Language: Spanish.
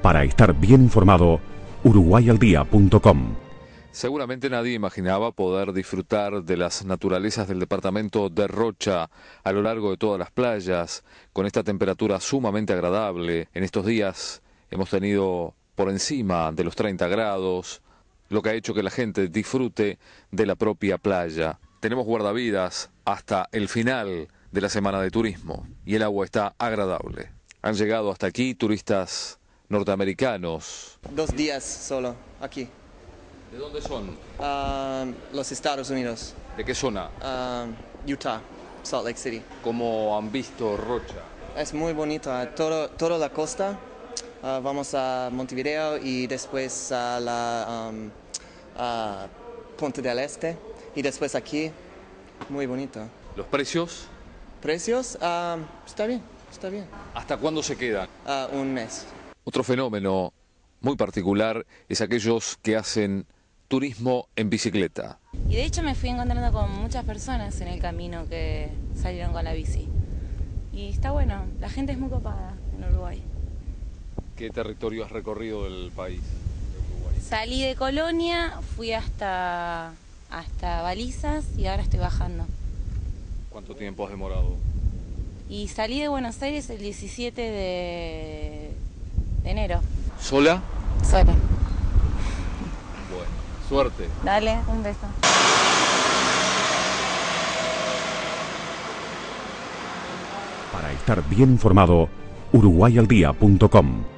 Para estar bien informado, uruguayaldía.com. Seguramente nadie imaginaba poder disfrutar de las naturalezas del departamento de Rocha a lo largo de todas las playas, con esta temperatura sumamente agradable. En estos días hemos tenido por encima de los 30 grados, lo que ha hecho que la gente disfrute de la propia playa. Tenemos guardavidas hasta el final de la semana de turismo y el agua está agradable. Han llegado hasta aquí turistas norteamericanos. 2 días solo aquí. ¿De dónde son? Los Estados Unidos. ¿De qué zona? Utah, Salt Lake City. ¿Cómo han visto Rocha? Es muy bonito, toda la costa. Vamos a Montevideo y después a la Punta del Este y después aquí. Muy bonito. ¿Los precios? ¿Precios? Está bien, está bien. ¿Hasta cuándo se quedan? 1 mes. Otro fenómeno muy particular es aquellos que hacen turismo en bicicleta. Y de hecho me fui encontrando con muchas personas en el camino que salieron con la bici. Y está bueno, la gente es muy copada en Uruguay. ¿Qué territorio has recorrido del país? Salí de Colonia, fui hasta Balizas y ahora estoy bajando. ¿Cuánto tiempo has demorado? Y salí de Buenos Aires el 17 de enero. ¿Sola? Sola. Bueno, suerte. Dale, un beso. Para estar bien informado, uruguayaldía.com.